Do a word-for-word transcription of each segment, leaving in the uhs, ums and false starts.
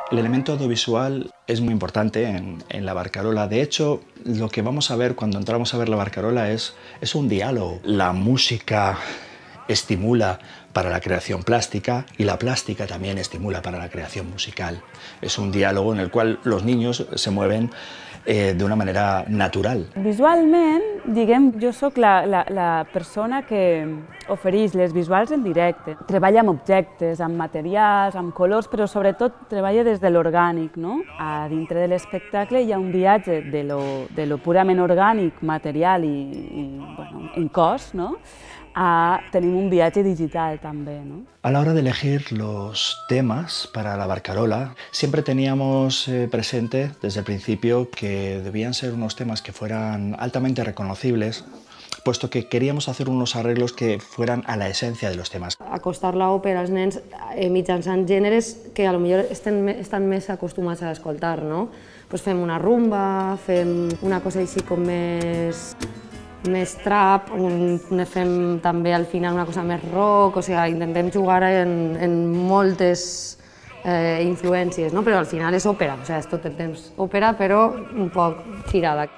El elemento audiovisual es muy importante en, en la barcarola. De hecho, lo que vamos a ver cuando entramos a ver la barcarola es, es un diálogo. La música estimula para la creación plástica y la plástica también estimula para la creación musical. Es un diálogo en el cual los niños se mueven eh, de una manera natural. Visualment, diguem, jo sóc la, la, la persona que ofereix les visuals en directe. Treballa amb objectes, amb materials, amb colors, però sobretot treballa des de l'orgànic, no? A dintre de l'espectacle hi ha un viatge de lo, de lo purament orgànic, material i, i bueno, en cos, no? A, tenim un viatge digital també, ¿no? A la hora de elegir los temas para la barcarola, siempre teníamos eh, presente desde el principio que debían ser unos temas que fueran altamente reconocibles, puesto que queríamos hacer unos arreglos que fueran a la esencia de los temas. Acostar l'òpera als nens eh, mitjançant gèneres que potser estan, estan més acostumats a escoltar, no? Pues fem una rumba, fem una cosa així com més... més trap, un, fem també al final una cosa més rock, o sigui, intentem jugar en, en moltes eh, influències, no? Però al final és òpera, o sigui, és tot el temps òpera, però un poc girada.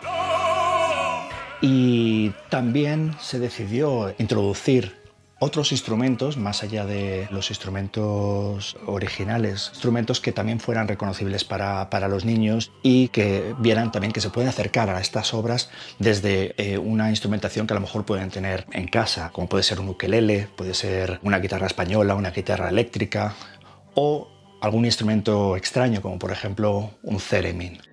Y también se decidió introducir otros instrumentos, más allá de los instrumentos originales, instrumentos que también fueran reconocibles para, para los niños y que vieran también que se pueden acercar a estas obras desde eh, una instrumentación que a lo mejor pueden tener en casa, como puede ser un ukelele, puede ser una guitarra española, una guitarra eléctrica o algún instrumento extraño, como por ejemplo un theremin.